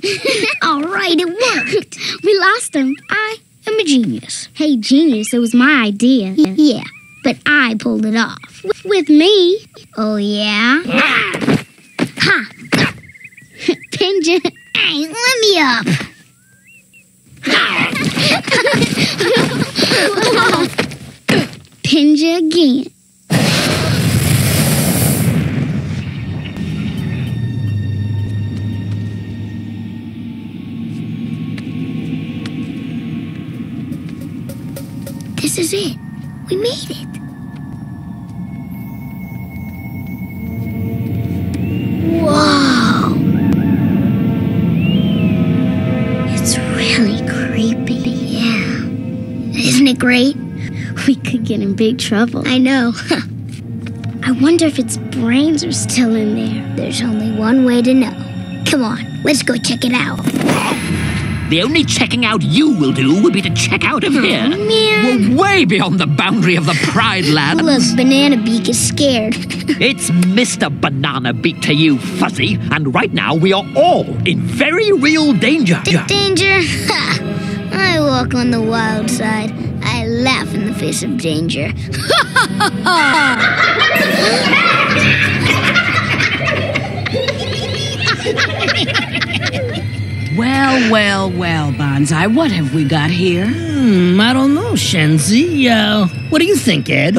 All right, it worked. We lost him. I am a genius. Hey, genius, it was my idea. Yeah, but I pulled it off. With me. Oh, yeah? Ha! Pinja, hey, let me up. Pinja again. This is it. We made it. Whoa. It's really creepy. Yeah. Isn't it great? We could get in big trouble. I know. I wonder if its brains are still in there. There's only one way to know. Come on, let's go check it out. The only checking out you will do would be to check out of here. Man. We're way beyond the boundary of the Pride Lands. Look, Banana Beak is scared. It's Mr. Banana Beak to you, Fuzzy. And right now we are all in very real danger. Danger? Ha! I walk on the wild side. I laugh in the face of danger. Well, Bonsai, what have we got here? I don't know, Shenzi. What do you think, Ed?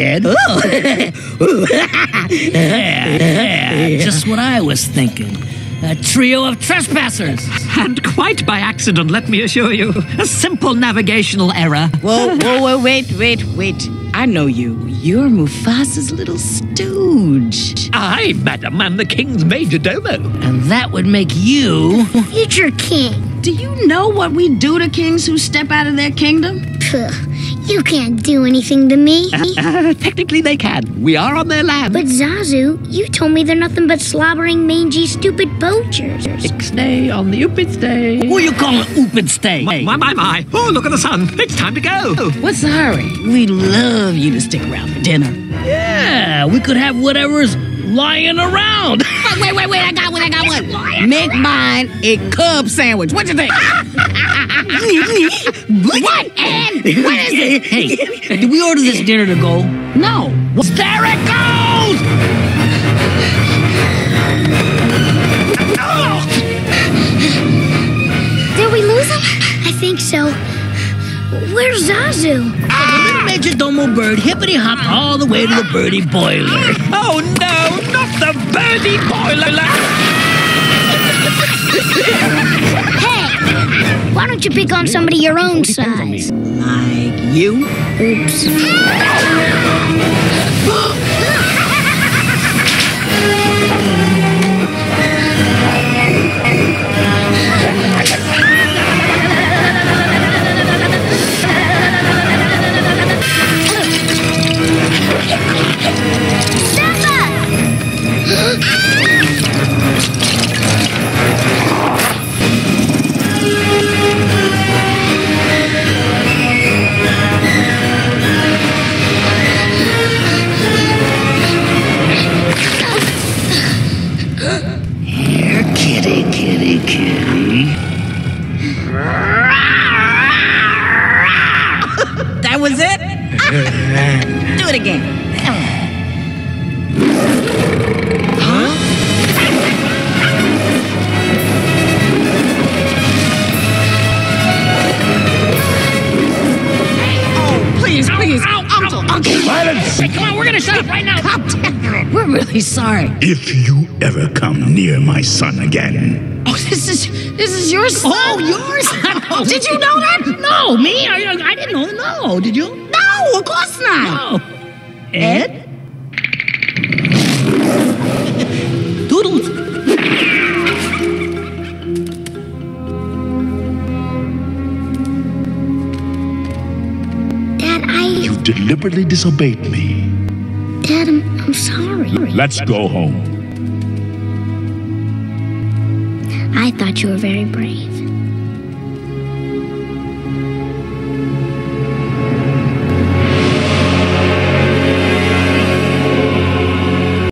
Just what I was thinking. A trio of trespassers. And quite by accident, let me assure you. A simple navigational error. Whoa, wait. I know you. You're Mufasa's little stooge. I, madam, am the king's major domo. And that would make you... Future king. Do you know what we do to kings who step out of their kingdom? Puh, you can't do anything to me. Technically they can. We are on their land. But Zazu, you told me they're nothing but slobbering, mangy, stupid poachers. Ixnay on the Upid Day. Who you calling Upid Stay? My. Oh, look at the sun. It's time to go. What's the hurry? We'd love you to stick around for dinner. Yeah, we could have whatever's lying around. Wait, I got one. Make mine a cub sandwich. What you think? What? And what is it? Hey, did we order this dinner to go? No. There it goes! Did we lose him? I think so. Where's Zazu? The little Major Domo bird hippity-hopped all the way to the birdie boiler. Oh, no, not the birdie boiler. Hey, why don't you pick on somebody your own size? Like you? Oops. Here, kitty. That was it? Do it again. Uncle. Silence! Hey, come on, we're gonna shut up right now. We're really sorry. If you ever come near my son again. Oh, this is your son? Oh, yours? Did you know that? No, me? I didn't know. No, did you? No, of course not. No. Ed? Doodles. You deliberately disobeyed me. Dad, I'm sorry. Let's go home. I thought you were very brave.